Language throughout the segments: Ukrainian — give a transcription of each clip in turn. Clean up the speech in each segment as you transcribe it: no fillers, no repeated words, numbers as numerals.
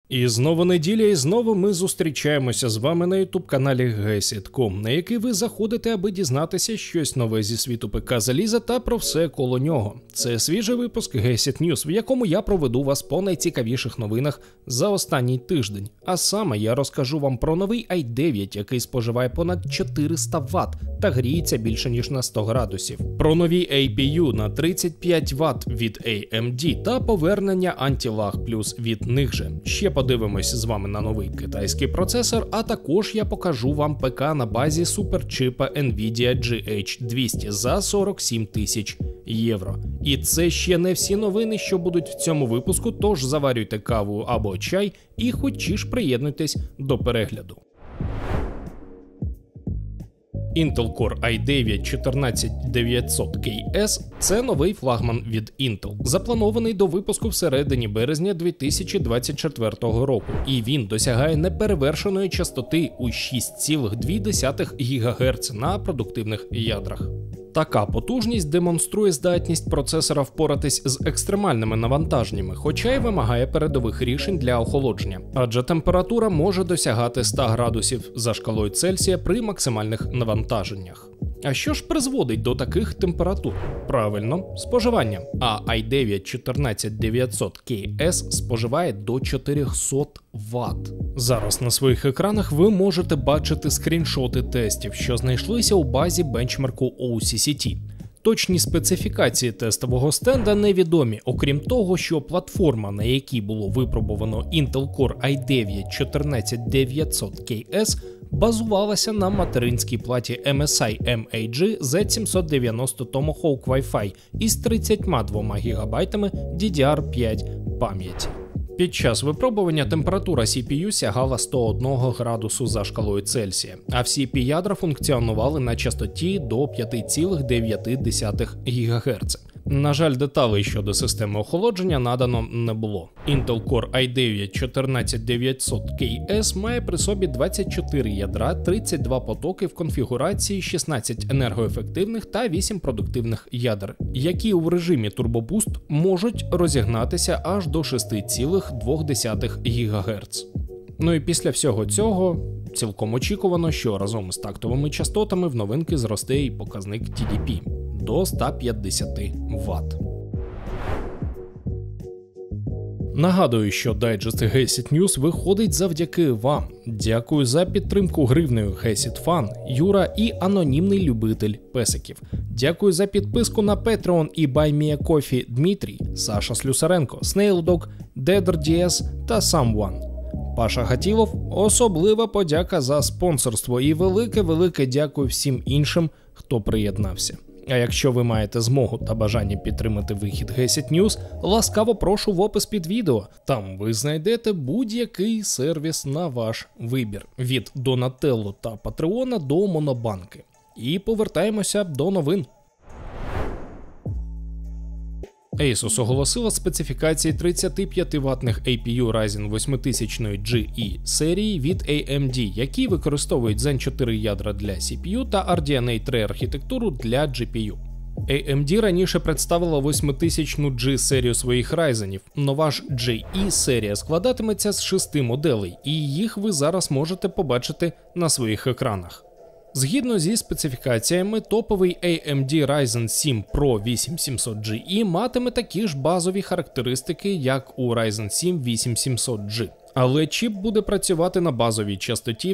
І знову неділя, і знову ми зустрічаємося з вами на ютуб-каналі Gesit.com, на який ви заходите, аби дізнатися щось нове зі світу ПК заліза та про все коло нього. Це свіжий випуск Gesit News, в якому я проведу вас по найцікавіших новинах за останній тиждень. А саме я розкажу вам про новий i9, який споживає понад 400 Вт та гріється більше ніж на 100 градусів. Про нові APU на 35 Вт від AMD та повернення Anti-Lag Plus від них же. Ще подивимось з вами на новий китайський процесор, а також я покажу вам ПК на базі суперчипа Nvidia GH200 за 47 тисяч євро. І це ще не всі новини, що будуть в цьому випуску, тож заварюйте каву або чай і хочеш приєднуйтесь до перегляду. Intel Core i9-14900KS – це новий флагман від Intel, запланований до випуску всередині березня 2024 року, і він досягає неперевершеної частоти у 6,2 ГГц на продуктивних ядрах. Така потужність демонструє здатність процесора впоратись з екстремальними навантаженнями, хоча й вимагає передових рішень для охолодження, адже температура може досягати 100 градусів за шкалою Цельсія при максимальних навантаженнях. А що ж призводить до таких температур? Правильно, споживання. А i9-14900KS споживає до 400 Вт. Зараз на своїх екранах ви можете бачити скріншоти тестів, що знайшлися у базі бенчмарку OCCT. Точні специфікації тестового стенда невідомі, окрім того, що платформа, на якій було випробовано Intel Core i9-14900KS, базувалася на материнській платі MSI MAG Z790 Tomahawk Wi-Fi із 32 ГБ DDR5 пам'яті. Під час випробування температура CPU сягала 101 градусу за шкалою Цельсія, а всі ядра функціонували на частоті до 5,9 ГГц. На жаль, деталей щодо системи охолодження надано не було. Intel Core i9-14900KS має при собі 24 ядра, 32 потоки в конфігурації, 16 енергоефективних та 8 продуктивних ядер, які в режимі Turbo Boost можуть розігнатися аж до 6,2 ГГц. Ну і після всього цього цілком очікувано, що разом з тактовими частотами в новинки зросте і показник TDP до 150 Вт. Нагадую, що дайджест Gesit News виходить завдяки вам. Дякую за підтримку гривнею Gesit Fan, Юра і анонімний любитель песиків. Дякую за підписку на Patreon і BuyMeACoffee Дмитрій, Саша Слюсаренко, SnailDog, DeaderDS та Someone. Паша Гатілов, особлива подяка за спонсорство і велике дякую всім іншим, хто приєднався. А якщо ви маєте змогу та бажання підтримати вихід Gesit News, ласкаво прошу в опис під відео. Там ви знайдете будь-який сервіс на ваш вибір. Від Donatello та Патреона до Монобанки. І повертаємося до новин. Asus оголосила специфікації 35-ваттних APU Ryzen 8000 GE серії від AMD, які використовують Zen 4 ядра для CPU та RDNA 3 архітектуру для GPU. AMD раніше представила 8000 G серію своїх Ryzenів. Нова ж GE серія складатиметься з 6 моделей, і їх ви зараз можете побачити на своїх екранах. Згідно зі специфікаціями, топовий AMD Ryzen 7 Pro 8700GE матиме такі ж базові характеристики, як у Ryzen 7 8700G. Але чіп буде працювати на базовій частоті в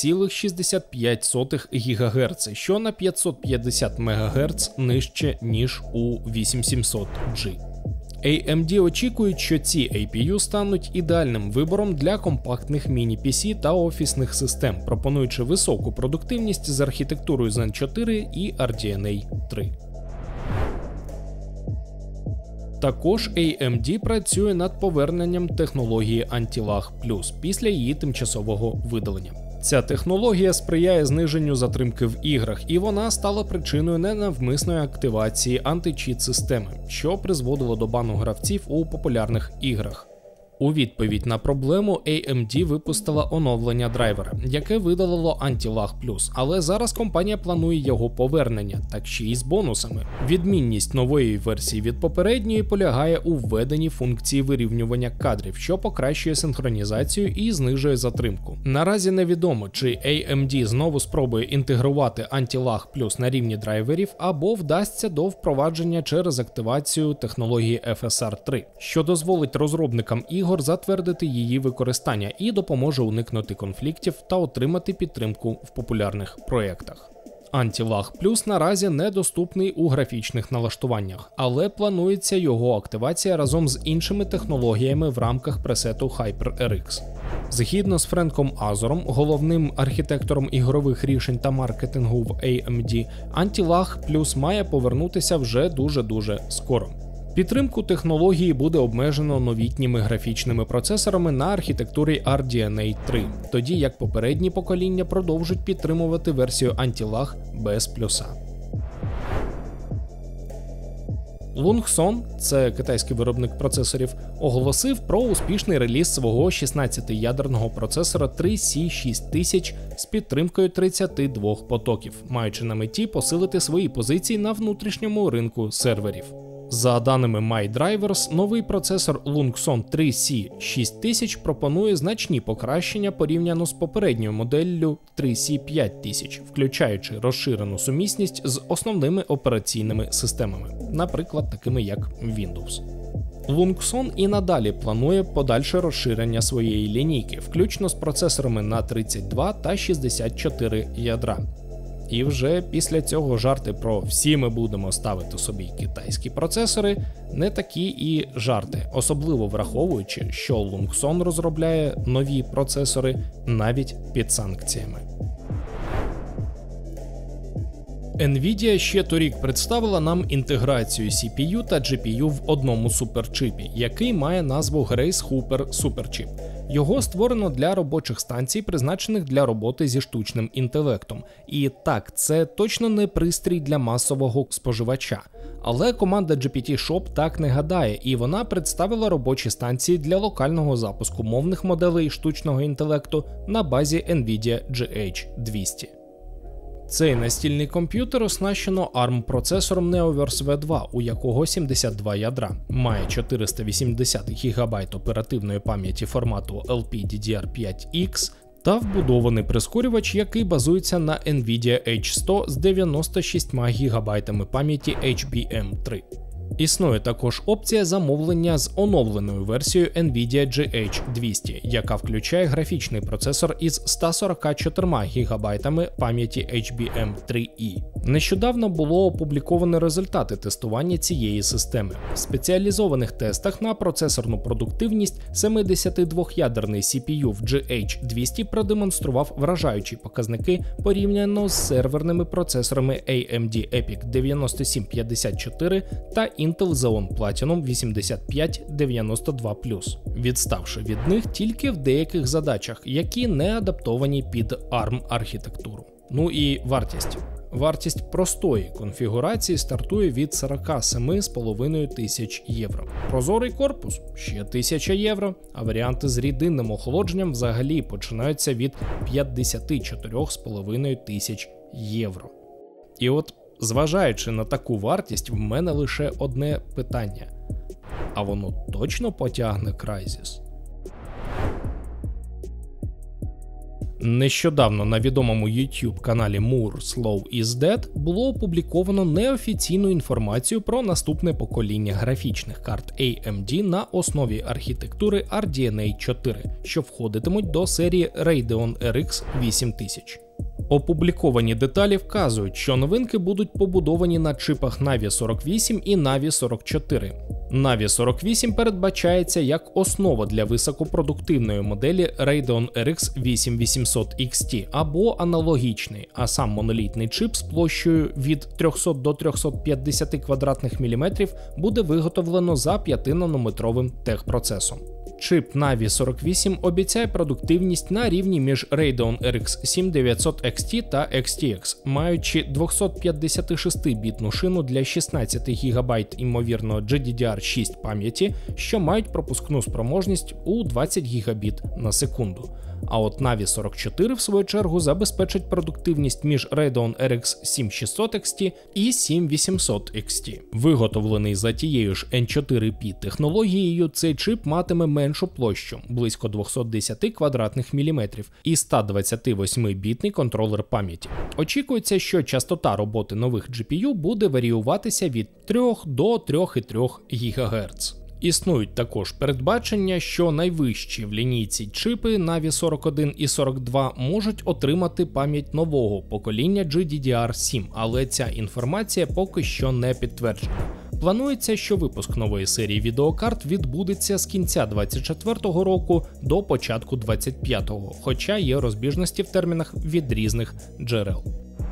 3,65 ГГц, що на 550 МГц нижче, ніж у 8700G. AMD очікують, що ці APU стануть ідеальним вибором для компактних міні-PC та офісних систем, пропонуючи високу продуктивність з архітектурою Zen 4 і RDNA 3. Також AMD працює над поверненням технології Anti-Lag Plus після її тимчасового видалення. Ця технологія сприяє зниженню затримки в іграх, і вона стала причиною ненавмисної активації античіт-системи, що призводило до бану гравців у популярних іграх. У відповідь на проблему AMD випустила оновлення драйвера, яке видалило Anti-Lag Plus, але зараз компанія планує його повернення, так ще й з бонусами. Відмінність нової версії від попередньої полягає у введенні функції вирівнювання кадрів, що покращує синхронізацію і знижує затримку. Наразі невідомо, чи AMD знову спробує інтегрувати Anti-Lag Plus на рівні драйверів, або вдасться до впровадження через активацію технології FSR 3, що дозволить розробникам ігор затвердити її використання і допоможе уникнути конфліктів та отримати підтримку в популярних проєктах. Anti-Lag Plus наразі недоступний у графічних налаштуваннях, але планується його активація разом з іншими технологіями в рамках пресету HyperRX. Згідно з Френком Азором, головним архітектором ігрових рішень та маркетингу в AMD, Anti-Lag Plus має повернутися вже дуже скоро. Підтримку технології буде обмежено новітніми графічними процесорами на архітектурі RDNA 3, тоді як попередні покоління продовжують підтримувати версію Anti-Lag без плюса. Lungson, це китайський виробник процесорів, оголосив про успішний реліз свого 16-ядерного процесора 3C6000 з підтримкою 32 потоків, маючи на меті посилити свої позиції на внутрішньому ринку серверів. За даними MyDrivers, новий процесор Lungson 3C6000 пропонує значні покращення порівняно з попередньою моделлю 3C5000, включаючи розширену сумісність з основними операційними системами, наприклад, такими як Windows. Lungson і надалі планує подальше розширення своєї лінійки, включно з процесорами на 32 та 64 ядра. І вже після цього жарти про «всі ми будемо ставити собі китайські процесори» не такі і жарти, особливо враховуючи, що Lungson розробляє нові процесори навіть під санкціями. Nvidia ще торік представила нам інтеграцію CPU та GPU в одному суперчипі, який має назву Grace Hopper Superchip. Його створено для робочих станцій, призначених для роботи зі штучним інтелектом. І так, це точно не пристрій для масового споживача. Але команда GPT-Shop так не гадає, і вона представила робочі станції для локального запуску мовних моделей штучного інтелекту на базі Nvidia GH200. Цей настільний комп'ютер оснащено ARM-процесором Neoverse V2, у якого 72 ядра, має 480 ГБ оперативної пам'яті формату LPDDR5X та вбудований прискорювач, який базується на Nvidia H100 з 96 ГБ пам'яті HBM3. Існує також опція замовлення з оновленою версією Nvidia GH200, яка включає графічний процесор із 144 ГБ пам'яті HBM3E. Нещодавно було опубліковано результати тестування цієї системи. В спеціалізованих тестах на процесорну продуктивність 72-ядерний CPU в GH200 продемонстрував вражаючі показники порівняно з серверними процесорами AMD EPIC 9754 та Intel Xeon Platinum 8592+, відставши від них тільки в деяких задачах, які не адаптовані під ARM-архітектуру. Ну і вартість. Вартість простої конфігурації стартує від 47,5 тисяч євро. Прозорий корпус – ще 1000 євро, а варіанти з рідинним охолодженням взагалі починаються від 54,5 тисяч євро. І от, зважаючи на таку вартість, в мене лише одне питання. А воно точно потягне Crysis? Нещодавно на відомому YouTube каналі Moore's Law is Dead було опубліковано неофіційну інформацію про наступне покоління графічних карт AMD на основі архітектури RDNA 4, що входитимуть до серії Radeon RX 8000. Опубліковані деталі вказують, що новинки будуть побудовані на чипах Navi 48 і Navi 44. Navi 48 передбачається як основа для високопродуктивної моделі Radeon RX 8800 XT або аналогічний, а сам монолітний чип з площею від 300 до 350 квадратних міліметрів буде виготовлено за 5-нанометровим техпроцесом. Чип Navi 48 обіцяє продуктивність на рівні між Radeon RX 7900 XT та XTX, маючи 256-бітну шину для 16 ГБ імовірно GDDR6 пам'яті, що мають пропускну спроможність у 20 ГБ на секунду. А от Navi 44 в свою чергу забезпечить продуктивність між Radeon RX 7600 XT і 7800 XT. Виготовлений за тією ж N4P технологією, цей чип матиме меншу площу, близько 210 квадратних міліметрів, і 128-бітний контролер пам'яті. Очікується, що частота роботи нових GPU буде варіюватися від 3 до 3,3 ГГц. Існують також передбачення, що найвищі в лінійці чипи Navi 41 і 42 можуть отримати пам'ять нового покоління GDDR7, але ця інформація поки що не підтверджена. Планується, що випуск нової серії відеокарт відбудеться з кінця 2024 року до початку 2025, хоча є розбіжності в термінах від різних джерел.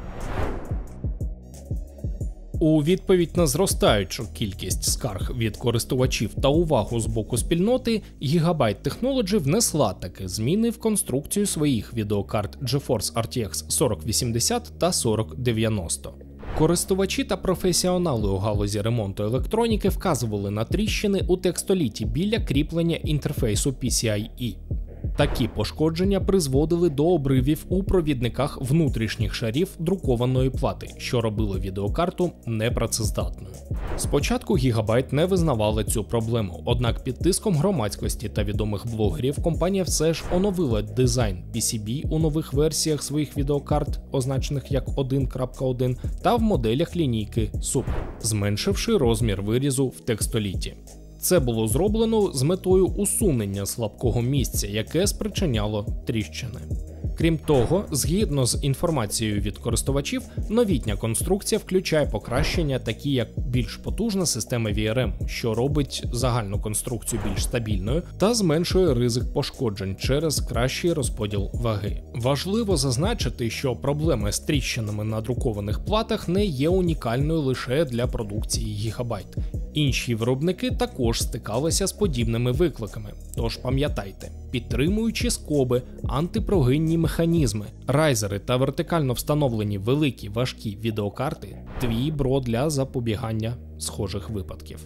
У відповідь на зростаючу кількість скарг від користувачів та увагу з боку спільноти, Gigabyte Technology внесла таки зміни в конструкцію своїх відеокарт GeForce RTX 4080 та 4090. Користувачі та професіонали у галузі ремонту електроніки вказували на тріщини у текстоліті біля кріплення інтерфейсу PCIe. Такі пошкодження призводили до обривів у провідниках внутрішніх шарів друкованої плати, що робило відеокарту непрацездатною. Спочатку Gigabyte не визнавала цю проблему, однак під тиском громадськості та відомих блогерів компанія все ж оновила дизайн PCB у нових версіях своїх відеокарт, означених як 1.1, та в моделях лінійки Super, зменшивши розмір вирізу в текстоліті. Це було зроблено з метою усунення слабкого місця, яке спричиняло тріщини. Крім того, згідно з інформацією від користувачів, новітня конструкція включає покращення, такі як більш потужна система VRM, що робить загальну конструкцію більш стабільною та зменшує ризик пошкоджень через кращий розподіл ваги. Важливо зазначити, що проблема з тріщинами на друкованих платах не є унікальною лише для продукції Gigabyte. Інші виробники також стикалися з подібними викликами, тож пам'ятайте, підтримуючи скоби, антипрогинні механізми, райзери та вертикально встановлені великі важкі відеокарти – твій бро для запобігання схожих випадків.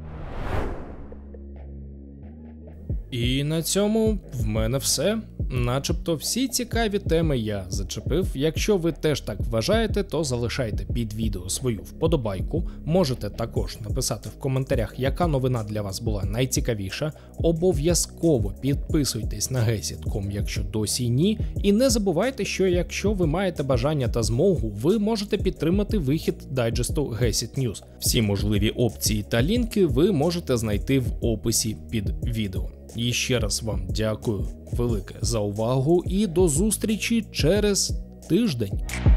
І на цьому в мене все. Начебто всі цікаві теми я зачепив. Якщо ви теж так вважаєте, то залишайте під відео свою вподобайку. Можете також написати в коментарях, яка новина для вас була найцікавіша. Обов'язково підписуйтесь на Gesit.com, якщо досі ні. І не забувайте, що якщо ви маєте бажання та змогу, ви можете підтримати вихід дайджесту Gesit News. Всі можливі опції та лінки ви можете знайти в описі під відео. І ще раз вам дякую велике за увагу і до зустрічі через тиждень.